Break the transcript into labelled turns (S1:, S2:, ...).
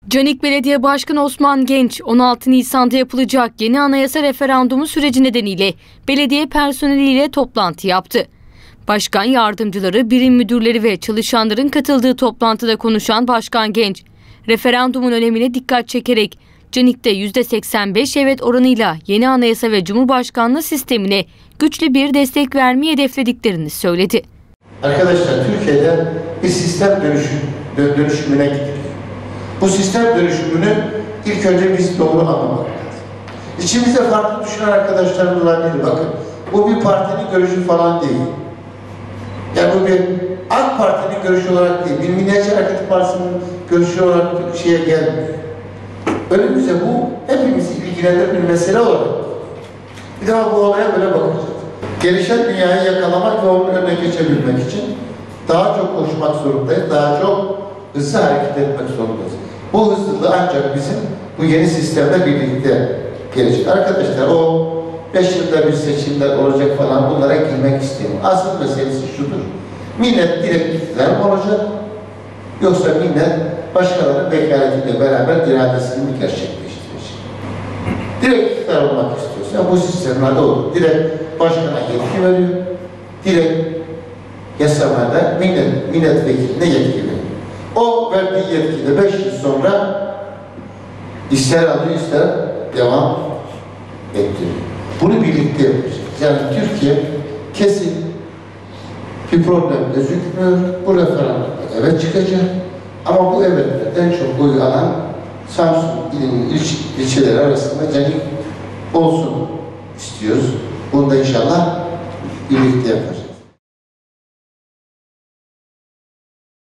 S1: Canik Belediye Başkanı Osman Genç, 16 Nisan'da yapılacak yeni anayasa referandumu süreci nedeniyle belediye personeliyle toplantı yaptı. Başkan yardımcıları, birim müdürleri ve çalışanların katıldığı toplantıda konuşan Başkan Genç, referandumun önemine dikkat çekerek Canik'te %85 evet oranıyla yeni anayasa ve cumhurbaşkanlığı sistemine güçlü bir destek vermeyi hedeflediklerini söyledi.
S2: Arkadaşlar, Türkiye'de bir sistem dönüşümüne gidiyor. Bu sistem dönüşümünü ilk önce biz doğru anlamak lazım. İçimizde farklı düşünen arkadaşlarımız olabilir. Bakın, bu bir partinin görüşü falan değil. Yani bu bir AK Parti'nin görüşü olarak değil, bir Milliyetçi Hareket Partisi'nin görüşü olarak bir şeye gelmiyor. Önümüzde bu hepimizi ilgilendiren bir mesele olarak. Bir daha bu olaya böyle bakacağız. Gelişen dünyayı yakalamak ve onun önüne geçebilmek için daha çok koşmak zorundayız, daha çok hızlı hareket etmek zorundayız. Bu hızlılığı ancak bizim bu yeni sistemle birlikte gelecek. Arkadaşlar, o 5 yılda bir seçimler olacak falan, bunlara girmek istemiyorum. Asıl meselesi şudur: millet direkt iktidar mı olacak, yoksa millet başkalarının vekaletiyle beraber iradesini mi gerçekleştirecek? Direkt iktidar olmak istiyorsa bu sistemlerde olur. Direkt başkana yetki veriyor, direkt yasamada milletvekiline yetki veriyor. O verdiği yetkiyle 5 yıl sonra ister alıyor, ister devam ettiriyor. Bunu birlikte yapacağız. Yani Türkiye kesin bir problem gözükmüyor. Bu referandumda evet çıkacak. Ama bu evetlerden çok oyu alan Samsun ilinin ilçeleri arasında Canik olsun istiyoruz. Bunu da inşallah birlikte yaparız.